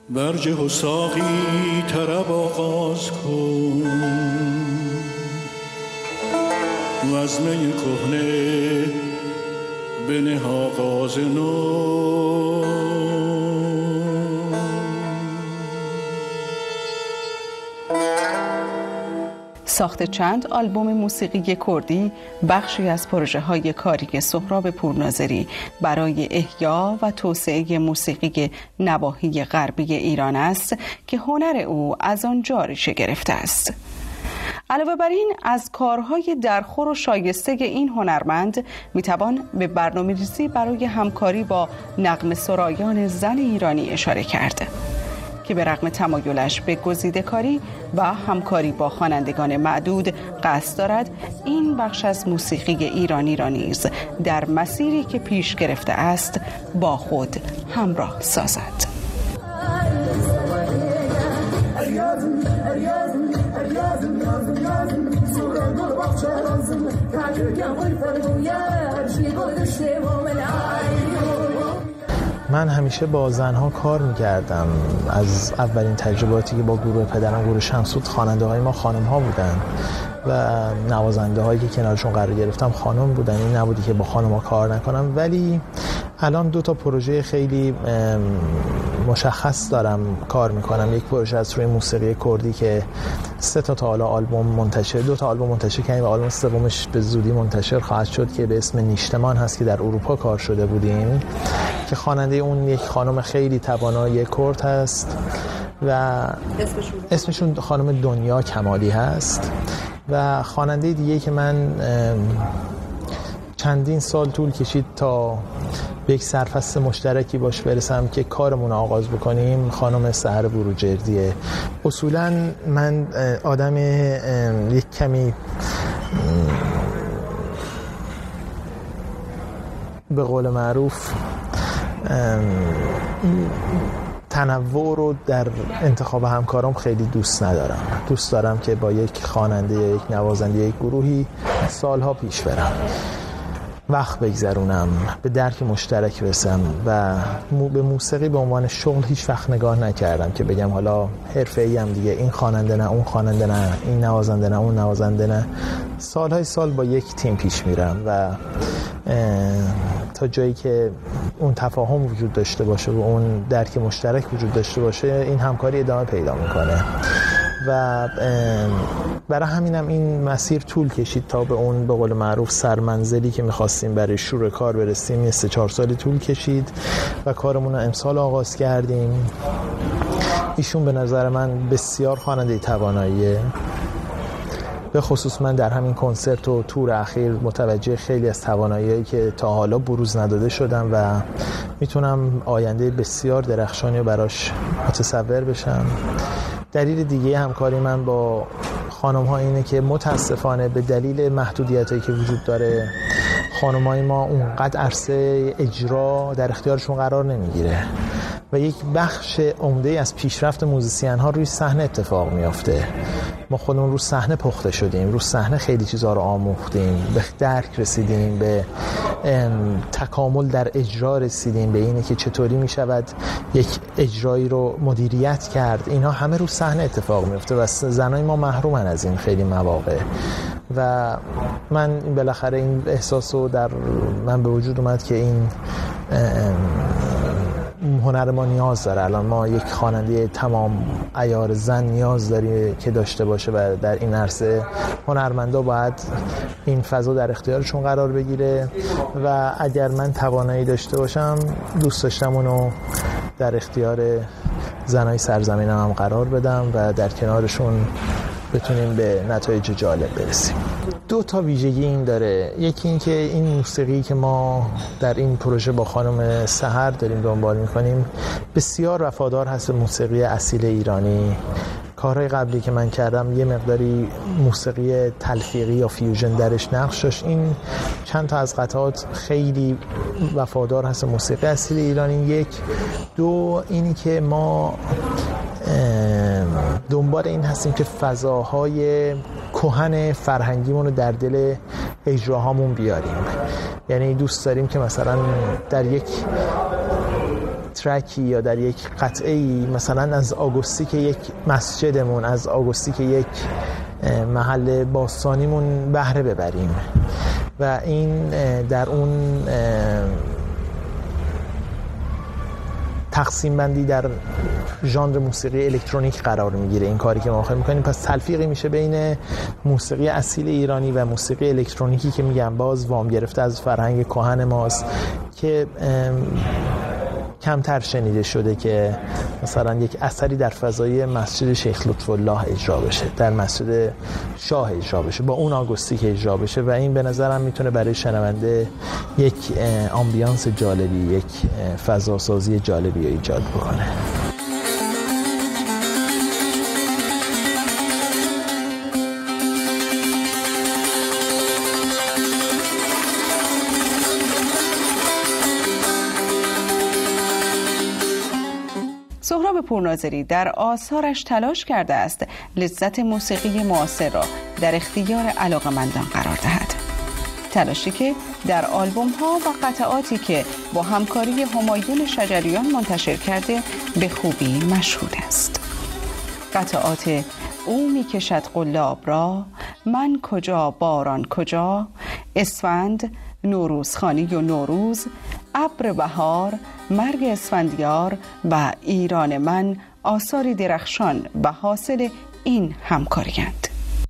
برجه و ساقی طرب آغاز کن و از می کهنه بنه آغاز نو. ساخت چند آلبوم موسیقی کردی بخشی از پروژه‌های کاری سهراب پورناظری برای احیا و توسعه موسیقی نواحی غربی ایران است که هنر او از آنجا ریشه گرفته است. علاوه بر این از کارهای درخور و شایسته این هنرمند میتوان به برنامه‌ریزی برای همکاری با نغمه سرایان زن ایرانی اشاره کرد که به رغم تمایلش به گزیده‌کاری و همکاری با خوانندگان معدود قصد دارد این بخش از موسیقی ایرانی را نیز در مسیری که پیش گرفته است با خود همراه سازد. من همیشه با زنها کار میکردم. از اولین تجرباتی که با گروه پدرم، گروه شمسود، خواننده های ما خانم ها بودن و نوازنده هایی که کنارشون قرار گرفتم خانم بودن. این نبودی که با خانم ها کار نکنم، ولی الان 2 تا پروژه خیلی مشخص دارم کار میکنم. یک پروژه از روی موسیقی کردی که 3 تا حالا آلبوم منتشر، 2 تا آلبوم منتشر کردیم و آلبوم سومش به زودی منتشر خواهد شد که به اسم نیشتمان هست که در اروپا کار شده بودیم، که خواننده اون یک خانم خیلی توانای کرد هست و اسمشون خانم دنیا کمالی هست. و خواننده دیگه که من چندین سال طول کشید تا به یک سرفصل مشترکی باش برسم که کارمون آغاز بکنیم، خانم سحر بروجردیه. اصولاً من آدم یک کمی به قول معروف تنوع رو در انتخاب همکارم خیلی دوست ندارم. دوست دارم که با یک خواننده یا یک نوازنده یک گروهی سالها پیش برم، وقت بگذرونم، به درک مشترک برسم و به موسیقی به عنوان شغل هیچ وقت نگاه نکردم که بگم حالا حرفه‌ای ام دیگه، این خواننده نه، اون خواننده نه، این نوازنده نه، اون نوازنده نه. سالهای سال با یک تیم پیش میرم و تا جایی که اون تفاهم وجود داشته باشه و اون درک مشترک وجود داشته باشه این همکاری ادامه پیدا میکنه. و برای همینم این مسیر طول کشید تا به اون به قول معروف سرمنزلی که میخواستیم برای شروع کار برسیم. 3-4 سالی طول کشید و کارمون رو امسال آغاز کردیم. ایشون به نظر من بسیار خواننده تواناییه. به خصوص من در همین کنسرت و تور اخیر متوجه خیلی از توانایی‌هایی که تا حالا بروز نداده شدم و میتونم آینده بسیار درخشانی رو براش متصور بشم. دلیل دیگه همکاری من با خانم‌ها اینه که متاسفانه به دلیل محدودیتایی که وجود داره خانم‌های ما اونقدر عرصه اجرا در اختیارشون قرار نمیگیره و یک بخش عمده از پیشرفت موزیسین‌ها روی صحنه اتفاق میافته. ما خودمون رو صحنه پخته شدیم، رو صحنه خیلی چیزا رو آموختیم، به درک رسیدیم، به تکامل در اجرا رسیدیم، به اینه که چطوری میشود یک اجرایی رو مدیریت کرد. اینا همه رو صحنه اتفاق میفته و زنای ما محرومن از این خیلی مواقع. و من بالاخره این احساس رو در من به وجود اومد که این هنر ما نیاز داره. الان ما یک خواننده تمام عیار زن نیاز داریم که داشته باشه و در این عرصه هنرمندا باید این فضا در اختیارشون قرار بگیره و اگر من توانایی داشته باشم دوست داشتم اونو در اختیار زنای سرزمینم هم قرار بدم و در کنارشون بتونیم به نتایج جالب برسیم. 2 تا ویژگی این داره. یکی این که این موسیقی که ما در این پروژه با خانم سحر داریم دنبال میکنیم بسیار وفادار هست به موسیقی اصیل ایرانی. کارهای قبلی که من کردم یه مقداری موسیقی تلفیقی یا فیوژن درش نقش داشت. این چند تا از قطعات خیلی وفادار هست به موسیقی اصیل ایرانی. 1 2 اینی که ما دنبال این هستیم که فضاهای کهن فرهنگیمون رو در دل اجراهامون بیاریم. یعنی دوست داریم که مثلا در یک ترکی یا در یک قطعه‌ای مثلا از آگوستیک یک مسجدمون، از آگوستیک یک محل باستانیمون بهره ببریم و این در اون تقسیم بندی در ژانر موسیقی الکترونیک قرار میگیره این کاری که ما خواهیم میکنیم. پس تلفیقی میشه بین موسیقی اصیل ایرانی و موسیقی الکترونیکی که میگم باز وام گرفته از فرهنگ کهن ماست که کمتر شنیده شده که مثلا یک اثری در فضای مسجد شیخ لطف الله اجرا بشه، در مسجد شاه اجرا بشه، با اون آگوستیک اجرا بشه و این به نظرم میتونه برای شنونده یک آمبیانس جالبی، یک فضاسازی جالبی ایجاد بکنه. سهراب پورناظری در آثارش تلاش کرده است لذت موسیقی معاصر را در اختیار علاقه‌مندان قرار دهد. تلاشی که در آلبوم‌ها و قطعاتی که با همکاری همایون شجریان منتشر کرده به خوبی مشهود است. قطعات او می‌کشد قلاب را، من کجا باران کجا، اسفند، نوروزخانی و نوروز، ابر بهار، مرگ اسفندیار و ایران من آثاری درخشان و حاصل این همکاری‌اند.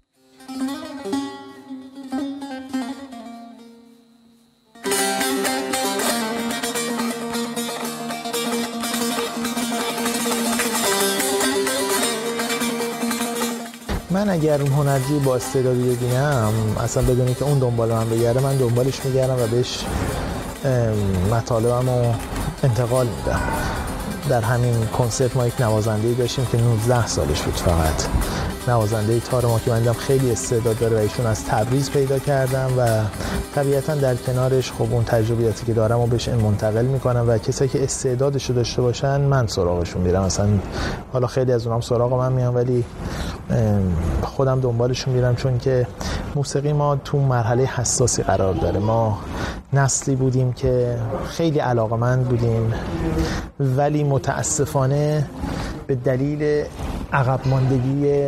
من اگر هنرجوی با استعدادی ببینم اصلا بدونی که اون دنبال من بگرده، من دنبالش میگردم و بهش مطالبم رو انتقال میدم. در همین کنسرت ما یک نوازنده‌ای داشتیم که 19 سالش بود فقط، نوازنده تار ما که من دیدم خیلی استعداد داره و ایشون از تبریز پیدا کردم و طبیعتا در کنارش خب اون تجربیاتی که دارم رو بهش منتقل میکنم و کسایی که استعدادشو داشته باشن من سراغشون میرم. مثلا حالا خیلی از اونام سراغ من میان ولی خودم دنبالشون میرم، چون که موسیقی ما تو مرحله حساسی قرار داره. ما نسلی بودیم که خیلی علاقه‌مند بودیم ولی متاسفانه به دلیل عقب ماندگی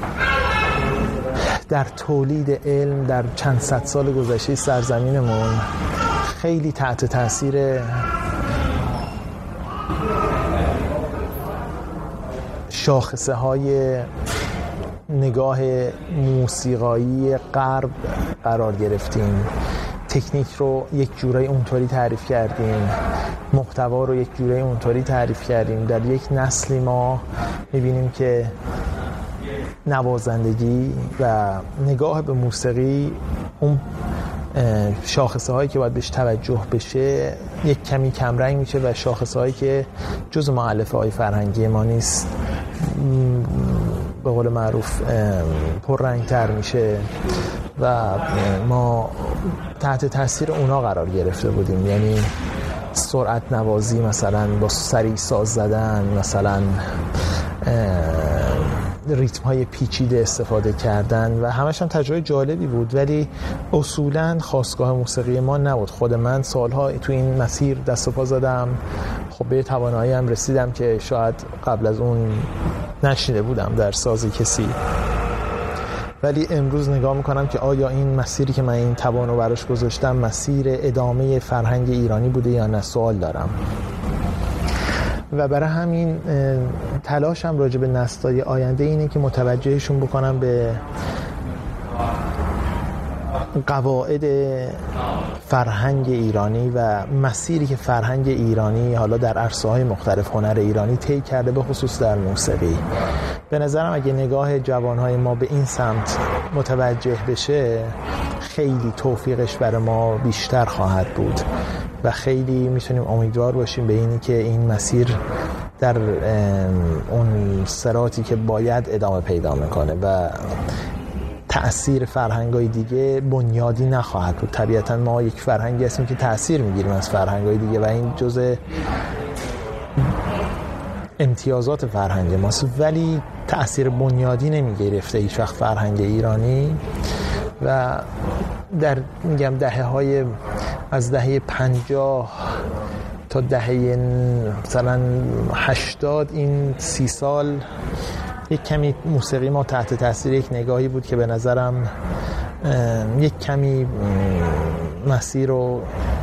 در تولید علم در چند صد سال گذشته سرزمینمون خیلی تحت تاثیر شاخصه های نگاه موسیقایی غرب قرار گرفتیم. تکنیک رو یک جورایی اونطوری تعریف کردیم، محتوا رو یک جورایی اونطوری تعریف کردیم. در یک نسلی ما می‌بینیم که نوازندگی و نگاه به موسیقی اون شاخصه هایی که باید بهش توجه بشه یک کمی کمرنگ میشه و شاخصه هایی که جز مؤلفه های فرهنگی ما نیست به قول معروف پررنگتر میشه و ما تحت تاثیر اونا قرار گرفته بودیم. یعنی سرعت نوازی، مثلا با سریع ساز زدن، مثلا ریتم های پیچیده استفاده کردن و همش هم تجربه جالبی بود ولی اصولاً خاستگاه موسیقی ما نبود. خود من سالها تو این مسیر دست و پا زدم، خب به توانایی هم رسیدم که شاید قبل از اون نشیده بودم در سازی کسی، ولی امروز نگاه میکنم که آیا این مسیری که من این توانو براش گذاشتم مسیر ادامه فرهنگ ایرانی بوده یا نه، سوال دارم. و برای همین تلاشم راجع به نسل‌های آینده اینه که متوجهشون بکنم به قواعد فرهنگ ایرانی و مسیری که فرهنگ ایرانی حالا در عرصه‌های مختلف هنر ایرانی طی کرده، به خصوص در موسیقی. به نظرم اگه نگاه جوانهای ما به این سمت متوجه بشه خیلی توفیقش برای ما بیشتر خواهد بود و خیلی میتونیم امیدوار باشیم به اینی که این مسیر در اون سراتی که باید ادامه پیدا میکنه و تأثیر فرهنگ‌های دیگه بنیادی نخواهد بود. طبیعتاً ما یک فرهنگی هستیم که تأثیر میگیریم از فرهنگ‌های دیگه و این جزء امتیازات فرهنگ ماست، ولی تأثیر بنیادی نمیگرفته هیچ وقت فرهنگ ایرانی. و در میگم دهه‌های از دهه 50 تا دهه مثلا 80 این 30 سال یک کمی موسیقی ما تحت تاثیر یک نگاهی بود که به نظرم یک کمی مسیر رو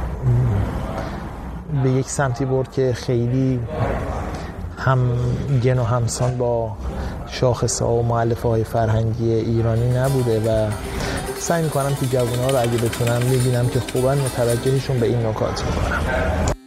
به یک سمتی برد که خیلی همگن و همسان با شاخص‌ها و مؤلفه‌های فرهنگی ایرانی نبوده و سعی می‌کنم که جوان‌ها رو اگه بتونم می‌بینم که خوبن متوجهشون به این نکات می‌کنم.